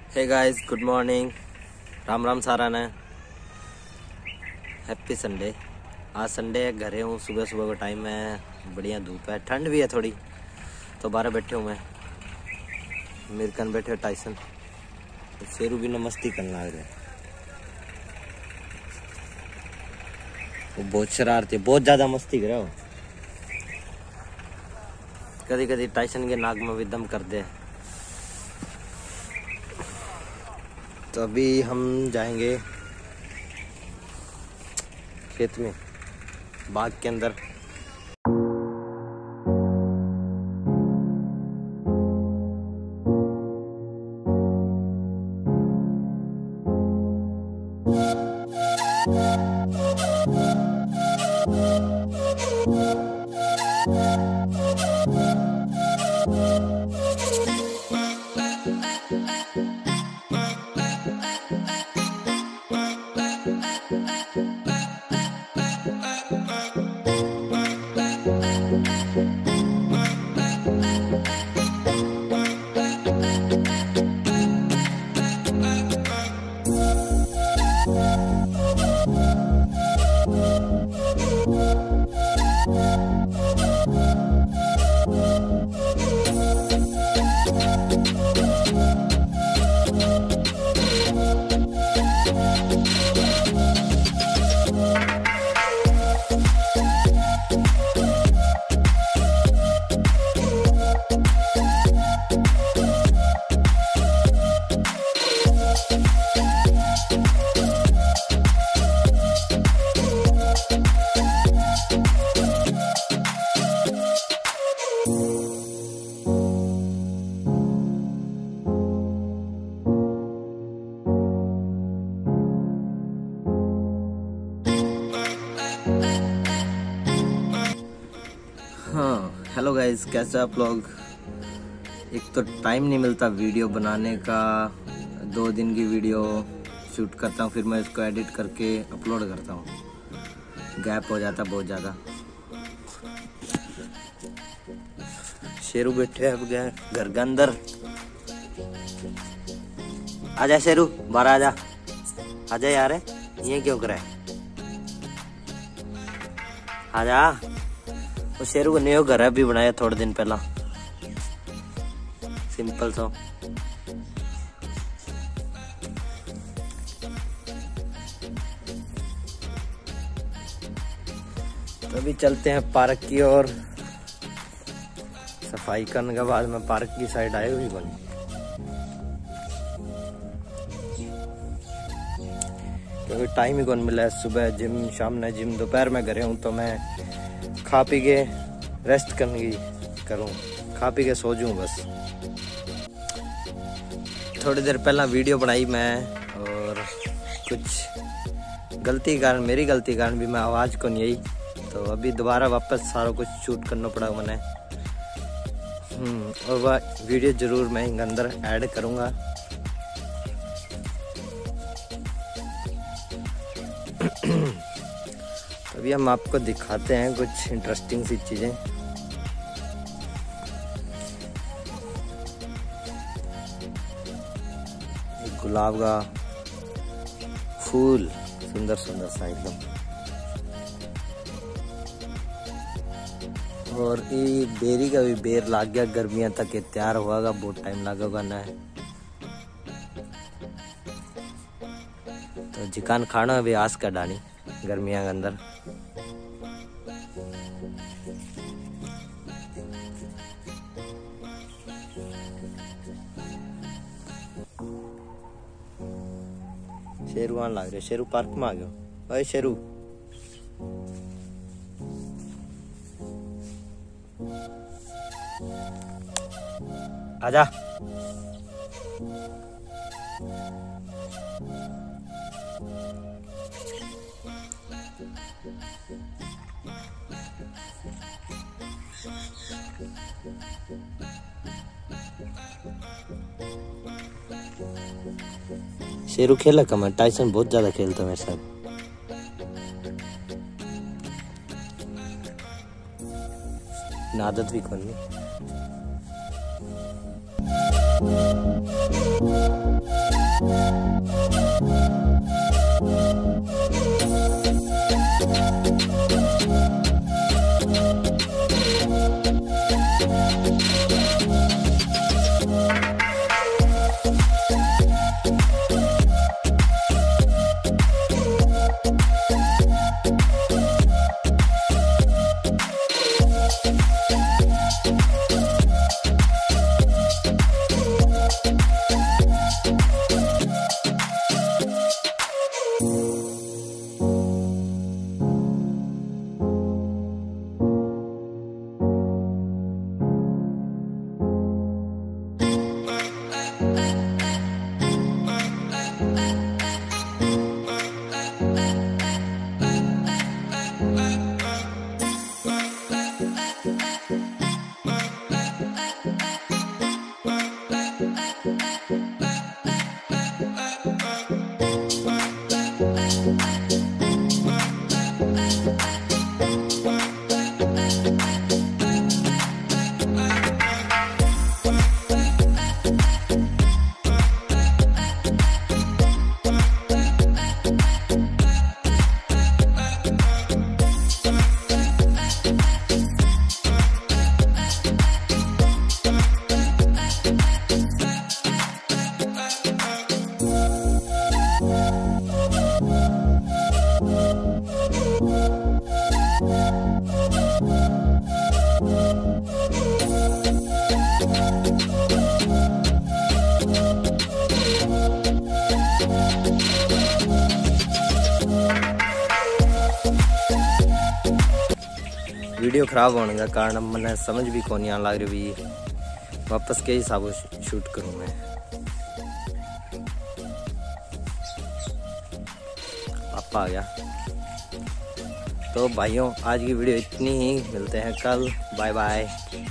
हे guys, good morning. Ram Ram सारा ने। Happy Sunday. आज संडे है, घरे हूँ। सुबह सुबह का टाइम है, बढ़िया धूप है, ठंड भी है थोड़ी, तो बाहर बैठे हूँ मैं। मेरे कन बैठे टाइसन, शेरू भी ने मस्ती करने लग रहे। वो बहुत शरारती, बहुत ज़्यादा मस्ती करे वो। कभी कभी टाइसन के नाक में भी दम कर दे। तो अभी हम जाएंगे खेत में, बाग के अंदर। हाँ, हेलो गाइस, कैसे आप लोग। एक तो टाइम नहीं मिलता वीडियो बनाने का। 2 दिन की वीडियो शूट करता हूँ, फिर मैं इसको एडिट करके अपलोड करता हूँ। गैप हो जाता बहुत ज़्यादा। शेरू बैठे अब गए घर के अंदर। आजा शेरू, बाहर आजा। आजा यार, ये क्यों करे। आजा। वो शेरू को नया घर भी बनाया थोड़े दिन पहला, सिंपल सा। तो अभी चलते हैं पार्क की ओर। सफाई करने के बाद मैं पार्क की साइड आए हुई बनी, क्योंकि टाइम ही कौन मिला है। सुबह जिम, शाम ने जिम, दोपहर में घरे हूँ, तो मैं खा पी के रेस्ट करने की करूँ, खा पी के सो जाऊँ बस। थोड़ी देर पहला वीडियो बनाई मैं, और कुछ गलती कारण, मेरी गलती कारण भी मैं आवाज़ को नहीं आई, तो अभी दोबारा वापस सारा कुछ शूट करना पड़ा मैंने। और वह वीडियो ज़रूर मैं इनके अंदर ऐड करूँगा। अभी हम आपको दिखाते हैं कुछ इंटरेस्टिंग सी चीजें। गुलाब का फूल, सुंदर सुंदर सा एकदम। और ये बेरी का भी बेर लाग गया, गर्मियां तक ये तैयार होगा, बहुत टाइम लगेगा ना। तो चिकन खाना भी आस का डानी गर्मियां के अंदर। शेरू आने लग रहे। शेरू पार्क में आ गयो। अरे शेरू, आजा। शेरू खेला कम है, टाइसन बहुत ज्यादा खेलता मेरे साथ। आदत भी कौन नहीं। वीडियो खराब होने का कारण मैंने समझ भी कौन यहाँ लग रही भी वापस के हिसाब से शूट करूँ मैं। पापा आ गया। तो भाइयों आज की वीडियो इतनी ही, मिलते हैं कल, बाय बाय।